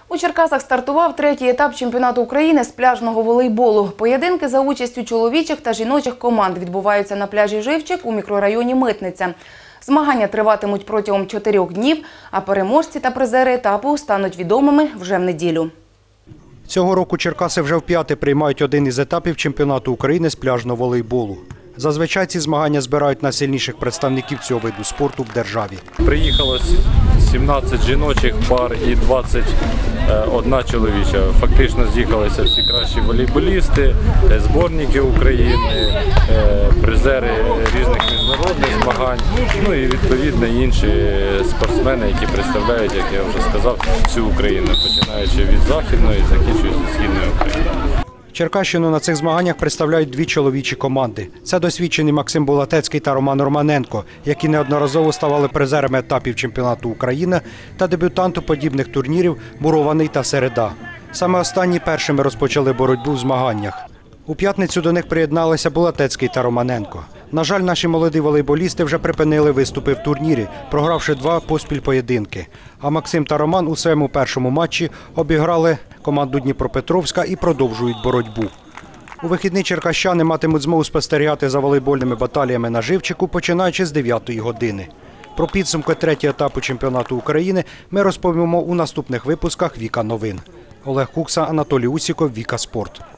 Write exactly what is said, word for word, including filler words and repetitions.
У Черкасах стартував третій етап чемпіонату України з пляжного волейболу. Поєдинки за участю чоловічих та жіночих команд відбуваються на пляжі Живчик у мікрорайоні Митниця. Змагання триватимуть протягом чотирьох днів, а переможці та призери етапу стануть відомими вже в неділю. Цього року Черкаси вже вп'яте приймають один із етапів чемпіонату України з пляжного волейболу. Зазвичай ці змагання збирають найсильніших представників цього виду спорту в державі. Приїхало сімнадцять жіночих пар і двадцять одна чоловіча. Фактично з'їхалися всі кращі волейболісти, зборники України, призери різних міжнародних змагань, ну і відповідно інші спортсмени, які представляють, як я вже сказав, всю Україну, починаючи від Західної і закінчуючи Східною Україною. Черкащину на цих змаганнях представляють дві чоловічі команди. Це досвідчений Максим Булатецький та Роман Романенко, які неодноразово ставали призерами етапів чемпіонату України, та дебютанту подібних турнірів Мурований та Середа. Саме останні першими розпочали боротьбу в змаганнях. У п'ятницю до них приєдналися Булатецький та Романенко. На жаль, наші молоді волейболісти вже припинили виступи в турнірі, програвши два поспіль поєдинки. А Максим та Роман у своєму першому матчі обіграли команду Дніпропетровська і продовжують боротьбу. У вихідні черкащани матимуть змогу спостерігати за волейбольними баталіями на Живчику, починаючи з дев'ятої години. Про підсумки третього етапу чемпіонату України ми розповімо у наступних випусках «Віка новин». Олег Кукса, Анатолій Усіков, Віка Спорт.